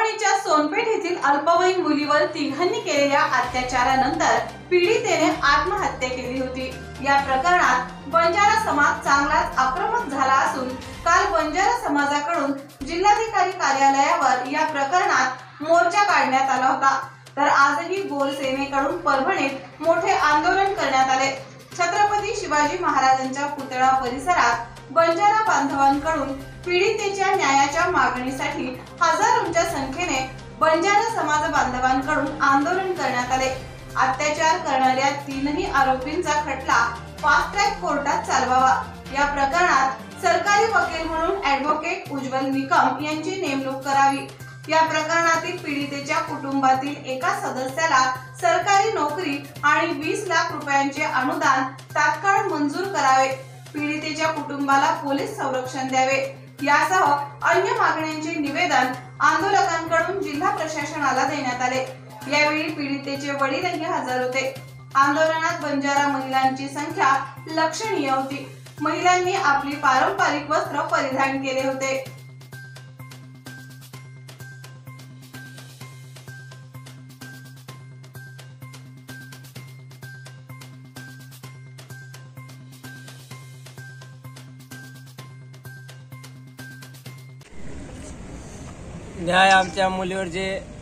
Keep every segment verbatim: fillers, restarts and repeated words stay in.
परभणीच्या सोनपेठ येथील अल्पवयीन मुलीवर तिघांनी केलेल्या अत्याचारानंतर पीडितेने आत्महत्या केली होती। या प्रकरणात बंजारा समाज चांगलाच आक्रमक झाला असून काल बंजारा समाजाकडून जिल्हाधिकारी कार्यालयावर या प्रकरणात मोर्चा काढण्यात आला होता। तर आजही गोल सेनेकडून परभणीत मोठे आंदोलन करण्यात आले। छत्रपती शिवाजी महाराजांच्या पुतळा परिसरात बंजारा बांधवांकडून पीडितेच्या न्यायाच्या मागणीसाठी हजारोंच्या संख्येने बंजारा समाज बांधवांकडून आंदोलन करण्यात आले। अत्याचार करणाऱ्या तीनही आरोपींचा खटला फास्ट ट्रॅक कोर्टात चालवावा। या प्रकरणात सरकारी वकील म्हणून ॲडव्होकेट उज्ज्वल निकम यांची नेमणूक करावी। या प्रकरणातील पीडितेच्या कुटुंबातील एका सदस्याला सरकारी नोकरी आणि वीस लाख रुपयांचे अनुदान तात्काळ मंजूर करावे। पीडितेच्या कुटुंबाला पोलीस संरक्षण द्यावे यासह अन्य मागण्यांचे निवेदन आंदोलकांकडून जिल्हा प्रशासनाला देण्यात आले। यावेळी पीडितेचे वडीलही हजर होते। आंदोलनात बंजारा महिलांची संख्या लक्षणीय होती। महिलांनी आपली पारंपरिक वस्त्र परिधान केले होते। न्याय आमच्या मुलीवर जे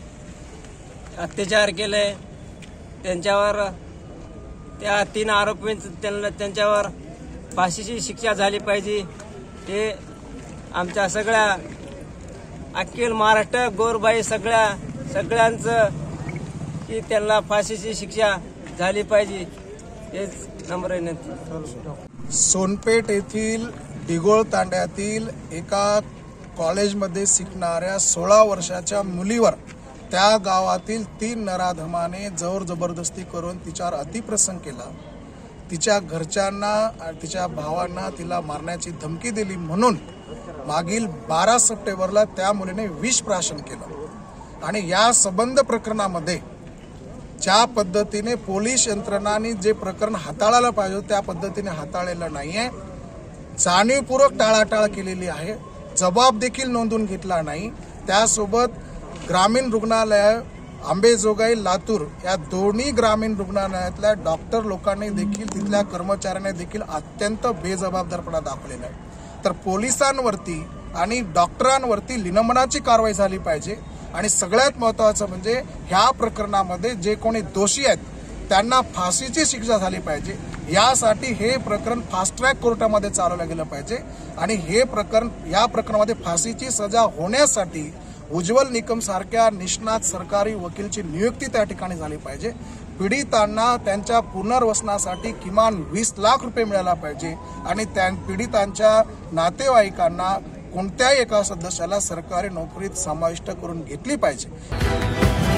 अत्याचार केले त्यांच्यावर त्या तीन आरोपींचं त्यांना त्यांच्यावर फाशीची शिक्षा झाली पाहिजे। हे आमच्या सगळ्या अखिल महाराष्ट्र गोरबाई सगळ्या सगळ्यांचं की त्यांना फाशीची शिक्षा झाली पाहिजे हेच नम्र विनंती। सोनपेठ येथील डिगोळ तांड्यातील एका कॉलेजमध्ये शिकणाऱ्या सोळा वर्षाच्या मुलीवर त्या गावातील तीन नराधमाने जोर जबरदस्ती करून तिच्यावर अतिप्रसंग केला। तिच्या घरच्यांना तिच्या भावांना तिला मारण्याची धमकी दिली म्हणून मागील बारा सप्टेंबरला त्या मुलीने विष प्राशन केलं। आणि या संबंध प्रकरणामध्ये ज्या पद्धतीने पोलीस यंत्रणांनी जे प्रकरण हाताळायला पाहिजे त्या पद्धतीने हाताळलेलं नाहीये। जाणीवपूर्वक टाळाटाळ केलेली आहे। जबाब देखील नोंदवून घेतला नाही। त्यासोबत ग्रामीण रुग्णालय आंबेजोगाई लातूर या दोन्ही ग्रामीण रुग्णालयातल्या डॉक्टर लोकांनी देखील तिथल्या कर्मचाऱ्यांनी देखील अत्यंत बेजबाबदारपणा दाखवलेला आहे। तर पोलिसांवरती आणि डॉक्टरांवरती निलंबनाची कारवाई झाली पाहिजे। आणि सगळ्यात महत्त्वाचं म्हणजे ह्या प्रकरणामध्ये जे कोणी दोषी आहेत त्यांना फाशीची शिक्षा झाली पाहिजे। यासाठी हे प्रकरण फास्ट ट्रॅक कोर्टामध्ये चालवलं गेलं पाहिजे। आणि हे प्रकरण या प्रकरणामध्ये फाशीची सजा होण्यासाठी उज्ज्वल निकम सारख्या निष्णात सरकारी वकीलची नियुक्ती त्या ठिकाणी झाली पाहिजे। पीडितांना त्यांच्या पुनर्वसनासाठी किमान वीस लाख रुपये मिळाला पाहिजे। आणि त्या पीडितांच्या नातेवाईकांना कोणत्याही एका सदस्याला सरकारी नोकरीत समाविष्ट करून घेतली पाहिजे।